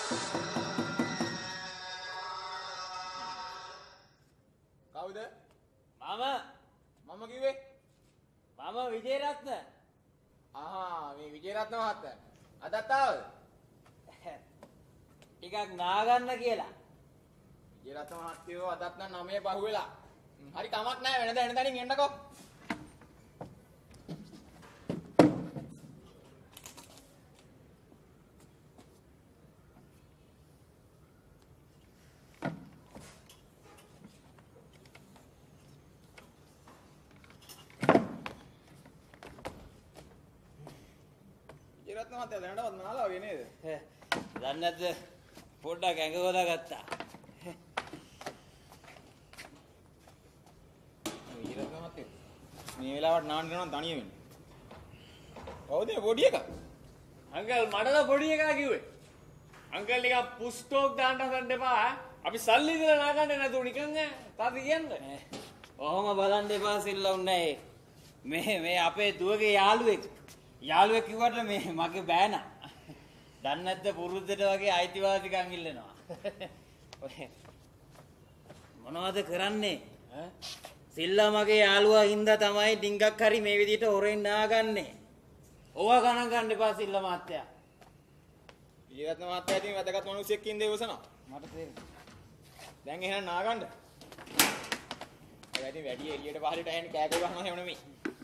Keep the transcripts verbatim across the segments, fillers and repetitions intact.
කවුද? මම මම කිව්වේ. මම විජේරත්න. ආහා මේ විජේරත්න මහත්තයා. අදත් ආවද? ටිකක් නාගන්න කියලා. විජේරත්න මහත්තයෝ අදත් නම් නවය පහුවෙලා. හරි කමක් නැහැ වෙනද එන තැනින් එන්නකෝ. විජේරත්න මහත්තයා දැනටවත් නාලා වගේ නේද? දන්නේ නැද්ද? පොඩ්ඩක් ඇඟ ගොඩ ගත්තා. විජේරත්න මහත්තයා මේ වෙලාවට නාන්න යනවා තනිය වෙන්න. කවුද මේ පොඩි එකා? අංකල් මටද පොඩි එකා කිව්වේ. අංකල් නිකන් පුස්ටෝක් දාන්න හදන්න එපා. අපි සල්ලි දීලා නාගන්නේ නැතුව නිකන් තාත්තා කියන්නේ. ඔහොම බලන්න එපා සිල්ලුන්නේ. මේ මේ අපේ දුවගේ යාළුවෙක්. යාළුවෙක් කිව්වට මේ මගේ බෑනා. දන්නේ නැද්ද පුරුද්දට වගේ අයිතිවාසිකම් ඉල්ලනවා. මොනවද කරන්නේ? ඈ සිල්ලා මගේ යාළුවා හින්දා තමයි ඩිංගක් හරි මේ විදිහට හොරෙන් නාගන්නේ. ඕවා ගණන් ගන්න එපා සිල්ලා මහත්තයා. විජේරත්න මහත්තයා ඉතින් වැදගත් මිනිස්සෙක් ඉඳ ඉවසනවා. මට තේරෙනවා. දැන් එහෙනම් නාගන්න. ඒ ඉතින් වැඩි එළියට පහලට ඇහෙන කෑකෝ ගහනවා එහෙම නෙමෙයි.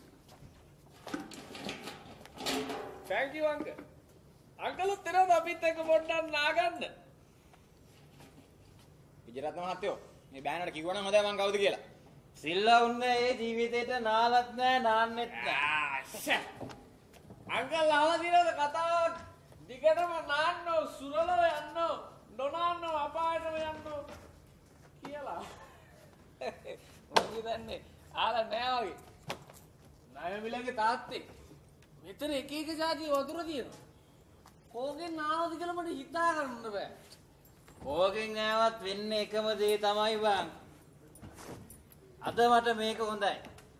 Thank you uncle. අංකල් උත්තරද අපිත් එක්ක පොඩ්ඩක් නාගන්න. විජේරත්න මහත්තයෝ මේ බෑනට කිව්වනම් හොඳයි මං කවුද කියලා. සිල්ලා උන්නේ ඒ ජීවිතේට නාලත් නැහැ නාන්නෙත් නැහැ. අංකල් අහලා දිනවද කතාවක්? දිගටම නාන්නෝ සුරලව යන්නෝ නොනාන්නෝ අපායටම යන්නෝ කියලා. මොකද දන්නේ? ආලා නෑ වගේ. ණය මිලගේ තාත්තේ. මෙතන එක එක જાති වතුර තියෙනවා. කෝගෙන් නානවද කියලා මට හිතා ගන්න බෑ. කෝගෙන් ආවත් වෙන්නේ එකම දේ තමයි බං. අද මට මේක හොඳයි.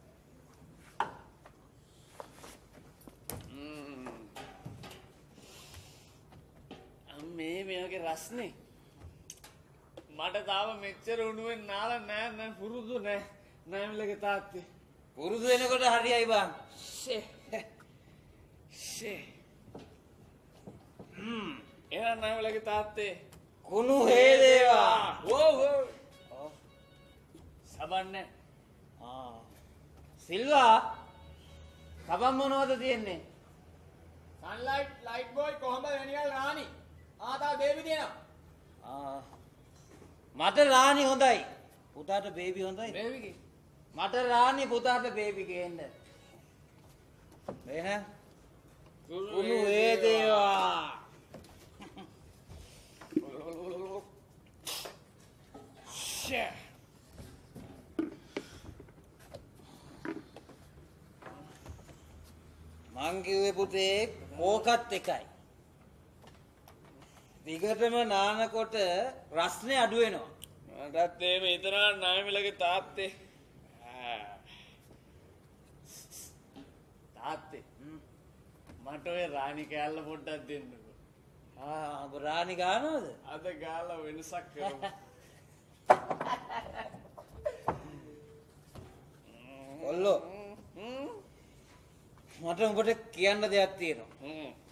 මේ මේගේ රස්නේ මට තාම මෙච්චර උණුවෙන් නාලා නෑ නෑ පුරුදු නෑ නෑමලගේ තාත්තේ. පුරුදු වෙනකොට හරියයි බං. ෂේ ෂේ හ්ම් එහෙනම් නෑමලගේ තාත්තේ කුණු හේදේවා. ඕ ඕ සබන්නේ. ආ සිල්වා සබන් මොනවද තියෙන්නේ? සන්ලයිට් ලයිට් බෝයි කොහොමද වෙනියල් රාණි? ආ තා බේබි දෙනවා. ආ මට රාණි හොඳයි. පුතාට බේබි හොඳයි. බේබිගේ මට රාණි පුතාට බේබි ගේන්න. එහෙනම් කුණු හේදේවා. ෂේ මං කිව්වේ පුතේ ඕකත් එකයි. දිගටම නානකොට රස්නේ අඩු වෙනවා. මටත් එහෙම හිතනවා නායමිලගේ තාත්තේ. තාත්තේ මට ඔය රාණි කෑල්ල පොඩ්ඩක් දෙන්නකෝ. ආ ඔබ රාණි ගන්නවද? අද ගාලා වෙනසක් කරමු. ඔල්ලෝ මට උඹට කියන්න දෙයක් තියෙනවා.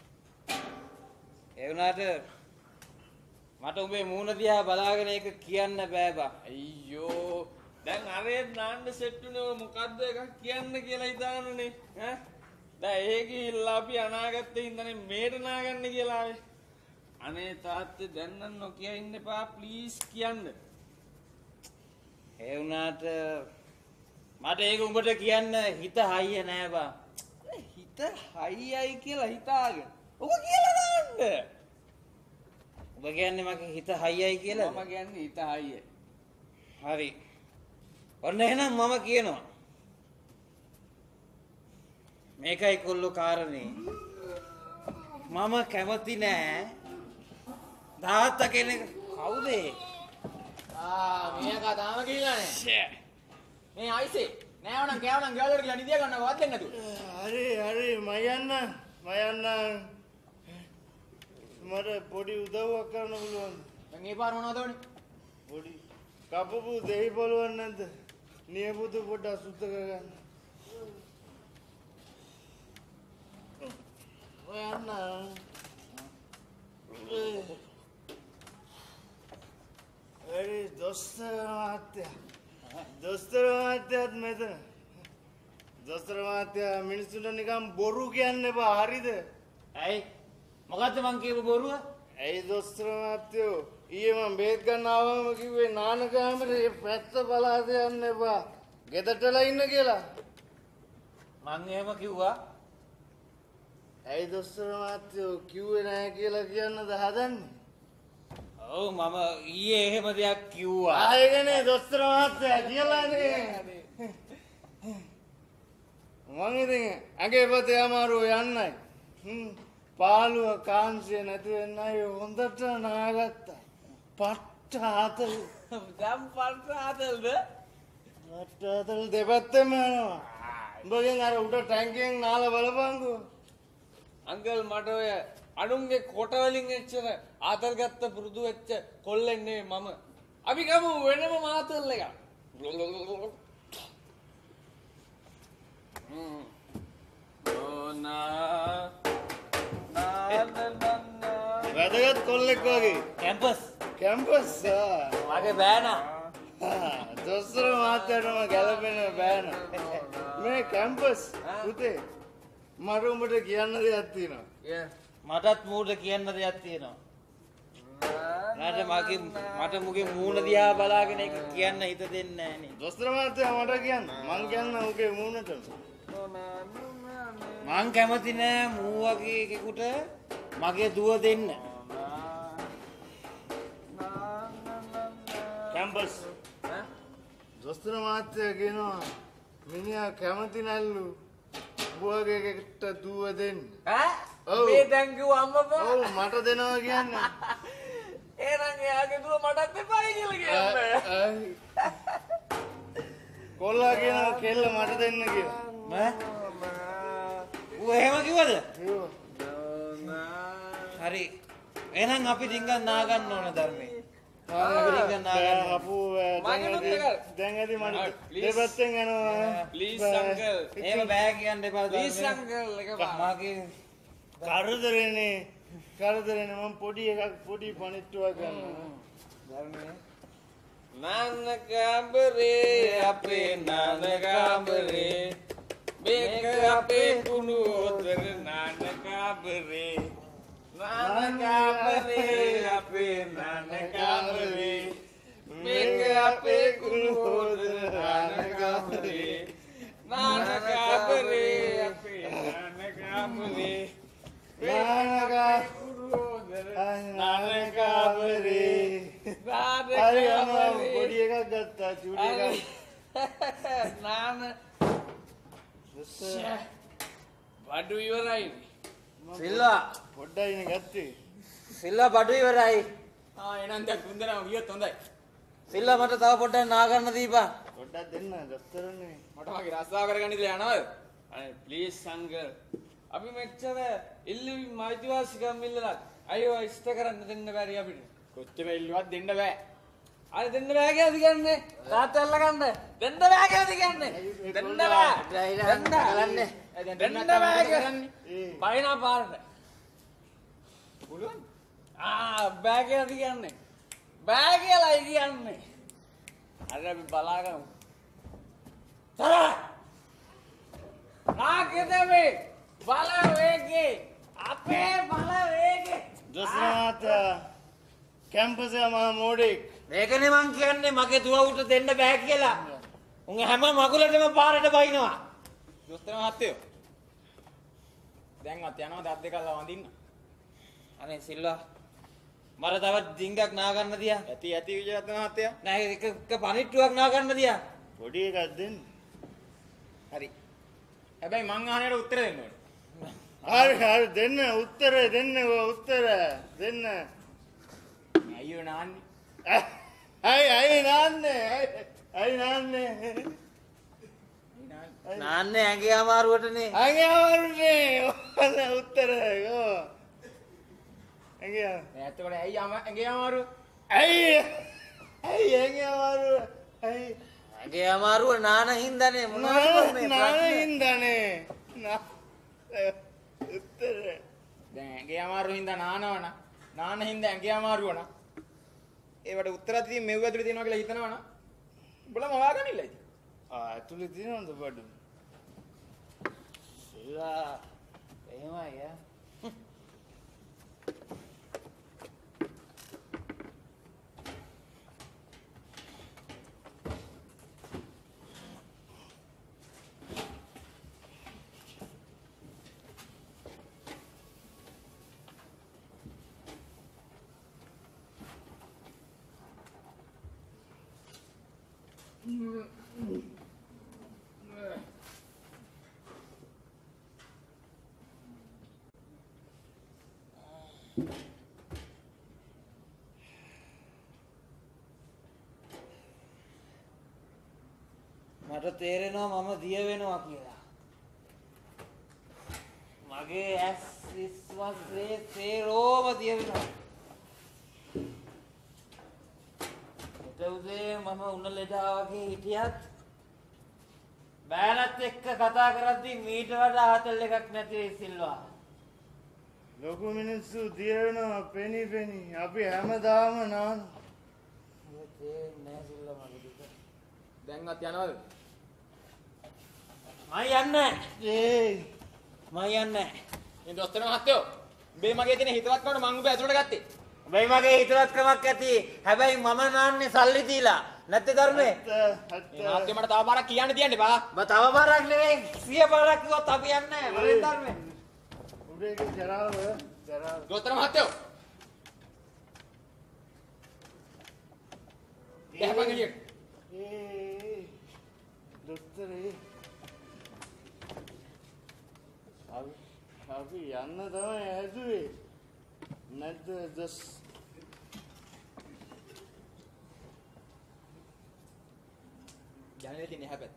ඒ වුණාට මට උඹේ මූණ දිහා බලාගෙන ඒක කියන්න බෑ බං. අයියෝ දැන් අරේ නාන්න සෙට් උනේ මොකද්ද එකක් කියන්න කියලා හිතානනේ ඈ දැන් ඒ ගිහිල්ලා අපි අනාගතේ ඉඳන්නේ මේට නාගන්න කියලා ආවේ. අනේ තාත්තේ දැන් නම් නොකිය ඉන්න එපා ප්ලීස් කියන්න. ඒ වුණාට මට ඒක උඹට කියන්න හිත හයිය නෑ බං. හිත හයියයි කියලා හිතාගෙන ඔක කියලා දාන්න. ඔබ කියන්නේ මගේ හිත හයියයි කියලා? මම කියන්නේ හිත හයියයි. හරි. ඔන්න එහෙනම් මම කියනවා. මේකයි කොල්ලෝ කාරණේ. මම කැමති නෑ තාත්තා කෙනෙක් කවුද? ආ මේක තාම ගිහිල්ලා නෑ. ෂේ. මේ අයිසේ නෑවනම් කෑවනම් ගෙවල් වලට ගිහලා නිදියා ගන්නකවත් දෙන්න නෑ. හරි හරි මම යන්න මම යන්න මට පොඩි උදව්වක් කරන්න පුළුවන්. දැන් ඒ පාර මොනවද ඕනේ? පොඩි කපපු දෙහි බලුවක් නැද්ද? නියපොතු පොඩ්ඩක් සුද්ධ කරගන්න. ඔයන්න. ඒ දොස්තර මහත්තයා. දොස්තර මහත්තයාත් මෙතන. දොස්තර මහත්තයා මිනිස්සුන්ට නිකන් බොරු කියන්න එපා හරිද? ඇයි මොකද්ද මං කියපු බොරුව? ඇයි දොස්තර මහත්තයෝ ඊයේ මම බේත් ගන්න ආවම කිව්වේ නාන කාමරේ පැත්ත බලාද යන්න එපා. ගෙදරටලා ඉන්න කියලා. මං එහෙම කිව්වා. ඇයි දොස්තර මහත්තයෝ කිව්වේ නැහැ කියලා කියන්නද හදන්නේ? ඔව් මම ඊයේ එහෙම දෙයක් කිව්වා. ආයෙකනේ දොස්තර මහත්තයා කියලානේ. මං ඉතින් ඇගේ පතේ අමාරුව යන්නයි. හ්ම්. පාළුව කාංශය නැති වෙන්නයි හොඳට නාගත්තා. පට්ට හතල්. දැන් පල්ස හදල්ද? පට්ට හතල් දෙපැත්තෙම යනවා. උඹගෙන් අර උඩ ටැංකියෙන් නාලා බලපංකෝ. අංකල් මට ඔය අනුන්ගේ කොට වලින් එච්චර ආතල් ගත්ත පුරුදු වෙච්ච කොල්ලෙක් නෙවෙයි මම. අපි ගමු වෙනම මාතල් එකක්. ඕනා වැදගත් කොල්ලෙක් වගේ. Campus campus. මගේ බෑනා. දොස්තර මහත්තයාටම ගැලපෙන බෑන. මේ කැම්පස් පුතේ මට උඹට කියන්න දෙයක් තියෙනවා. මටත් මූට කියන්න දෙයක් තියෙනවා. මට මගේ මට මුගේ මූණ දිහා බලාගෙන ඒක කියන්න හිත දෙන්නේ නැහනේ. දොස්තර මහත්තයා මට කියන්න. මං කියන්න උගේ මූණටම. මං කැමති නෑ මූ වගේ එකෙකුට මගේ දුව දෙන්න. කැම්පස්. දොස්තර මහත්තයා කියනවා මිනිහා කැමති නැල්ලු බුවගේ එකට දුව දෙන්න. ඈ? ඔව්. මේ දැන් කිව්ව අම්මපා. ඔව් මට දෙනවා කියන්නේ. එහෙනම් එයාගේ දුව මටත් එපායි කියලා කියන්නේ. අයි. කොල්ලා කියනවා කෙල්ල මට දෙන්න කියලා. ඈ? ඌ එහෙම කිව්වද? කිව්වා. හරි. එහෙනම් අපි ඩිංගක් නා ගන්න ඕන ධර්මයේ. අපි ඩිංගක් නා ගන්න. අපෝ මගේ නුත් එක. දැන් ඇති මට please. දෙපැත්තෙන් යනවා. Please uncle. එහෙම බෑ කියන්න එපා. Please uncle එක බා. මගේ කරදරේනේ. කරදරේනේ මම පොඩි එකක් පොඩි පණිට්ටුවක් ගන්නවා. ධර්මයේ නාන කාමරේ අපේ නාන කාමරේ මේක අපේ කුණු උතර නාන කාමරේ නාන කාමරේ අපේ නාන කාමරේ මේක අපේ කුණු උතර නාන කාමරේ නාන කාමරේ අපේ නාන කාමරේ නානකා නානකාමරේ. හරි අම්මා පොඩි එකක් ගත්තා චූටි එකක්. නාන බඩු ඉවරයි. සිල්වා පොඩ්ඩයිනේ ගත්තේ. සිල්වා බඩු ඉවරයි. ආ එහෙනම් දැන් තුන්දෙනාම ගියොත් හොඳයි. සිල්වා මට තව පොඩ්ඩක් නා ගන්න දීපන්. පොඩ්ඩක් දෙන්න දොස්තරනේ. මට වගේ රස්සාව කරගන්න ඉඳලා යනවද? අනේ ප්ලීස් සංගල්. අපි මෙච්චර ඉල්ලුම් අයිතිවාසිකම් ඉල්ලලා අයියෝ ඉෂ්ට කරන්න දෙන්න බැරි අපිට. කොච්චර ඉල්ලුවත් දෙන්න බෑ. අය දෙන්න බෑ කියලාද කියන්නේ? තාත්තා අල්ල ගන්න. දෙන්න බෑ කියලාද කියන්නේ? දෙන්න බෑ. දෙන්න කරන්නේ. දෙන්න බෑ කියන්නේ. බයිනා පාරට. පුළුවන්. ආ බෑ කියලාද කියන්නේ? බෑ කියලායි කියන්නේ. අර අපි බලාගමු. තරහ. නාකෙදමේ බල වේගේ අපේ බල වේගේ දොස්තර මහත්තයා කැම්පස්සේ මහා මෝඩෙක්. මේකනේ මං කියන්නේ මගේ දුව උට දෙන්න බෑ කියලා. උන් හැම මගුලටම පාරට බයිනවා. දොස්තර මහත්තයෝ. දැන්වත් යනවා දත් දෙක අල්ලලා වඳින්න. අනේ සිල්වා මට තව ඩිංගක් නා ගන්න දියා. ඇති ඇති විජයත් මහත්තයා. නෑ එක එක පණිට්ටුවක් නා ගන්න දියා. පොඩි එකක් දෙන්න. හරි. හැබැයි මං අහන්නේට උත්තර දෙන්න ඕනේ. හරි හරි දෙන්න උත්තර දෙන්න උත්තර දෙන්න. අයියෝ නාන්නේ. අයි අයි නාන්නේ අයි නාන්නේ. නාන්නේ ඇඟේ අමාරුවටනේ. අගේ අවරුනේ ඔන්න උත්තර ඕ. ඇගේ එතකොට ඇයි අම ඇගේ අමාරු? ඇයි ඇයි ඇගේ අමාරු ඇයි ඇගේ අමාරුව නාන හින්දානේ මොනවද මේ නාන ප්‍රශ්නේ? හින්දානේ නා උත්තර දැන් ඇගේ අමාරු හින්දා නානවන. නාන හින්දා ඇගේ අමාරුව න. ඒවට උත්තරත් ඉතින් මෙව් ඇතුලේ තියෙනවා කියලා හිතනවනම් උඹලම හොයාගනින්න ඉතින්. ආ ඇතුලේ තියෙනවද බඩු සිල්වා එහෙමයි යා. මට තේරෙනවා මම දිය වෙනවා කියලා. මගේ ඇස් විශ්වාසයේ තේරෝම දිය වෙනවා. හෙට උදේ මම උණ ලෙඩා වගේ හිටියත් බෑනත් එක්ක කතා කරද්දී මීට වඩා ආතල් එකක් නැති වෙයි සිල්වා. ලොකු මිනිස්සු දිය වෙනවා පෙනි පෙනි අපි හැමදාම නාන මේ තේරෙන්නේ නැහැ සිල්වා මගේ දුක. දැන්වත් යනවද? මම යන්නේ ඒ මම යන්නේ මේ දොස්තර මහත්තයෝ උඹේ මගේ තියෙන හිතවත්කමට මං උඹ ඇතුලට ගත්තේ. උඹයි මගේ හිතවත්කමක් ඇති. හැබැයි මම නාන්නේ සල්ලි දීලා. නැත්තේ ධර්මේ? මේ මහත්තයෝ මට තව පාරක් කියන්න තියන්නේ බා. බ තව පාරක් නෙවෙයි සිය පාරක් කිව්වොත් අපි යන්නේ නැහැ. වරෙන් ධර්මේ. උඹේ ජරාව ජරාව දොස්තර මහත්තයෝ දැහපන් එළියට. ඒ දොස්තරේ අපි අපි යන්න තමයි හැදුවේ නැද්ද දොස් ජනලේ තියෙන හැපත්.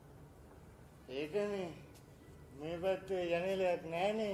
ඒකනේ මේ පැත්තේ යන්නේලයක් නැහනේ